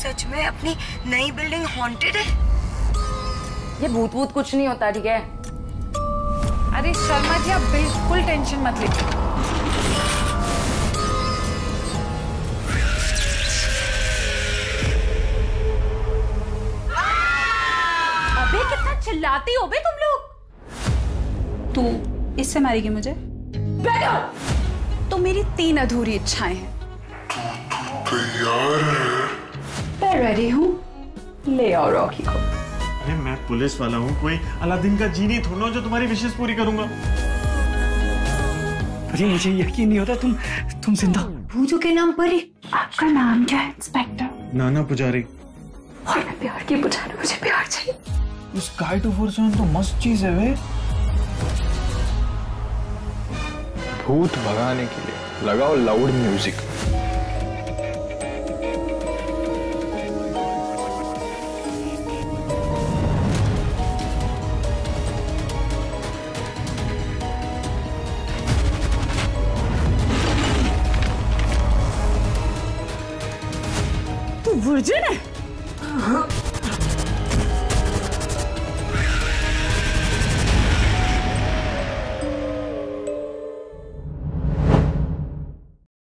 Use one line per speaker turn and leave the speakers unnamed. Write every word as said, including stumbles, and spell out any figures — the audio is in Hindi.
सच में अपनी नई बिल्डिंग हॉन्टेड है?
ये भूत भूत कुछ नहीं होता, ठीक है?
अरे शर्मा जी, आप बिल्कुल टेंशन मत लीजिए।
अबे कितना चिल्लाती हो बे तुम लोग?
तू इससे मारेगी मुझे?
बैठो।
तो मेरी तीन अधूरी इच्छाएं हैं।
तैयार है?
मैं रेडी हूँ, ले आओ रॉकी को।
अरे मैं पुलिस वाला हूँ, कोई अलादीन का जीनी थोड़ा जो तुम्हारी विशेष पूरी करूंगा।
अरे मुझे यकीन नहीं होता तुम तुम जिंदा।
भूतों के नाम पर ही।
आपका नाम क्या है इंस्पेक्टर?
नाना पुजारी।
और मैं प्यार की पुजारी, मुझे प्यार चाहिए।
उस स्काई टू फोर सेवन तो मस्त चीज है वे।
भूत भगाने के लिए लगाओ लाउड म्यूजिक।
तू वर्जिन है?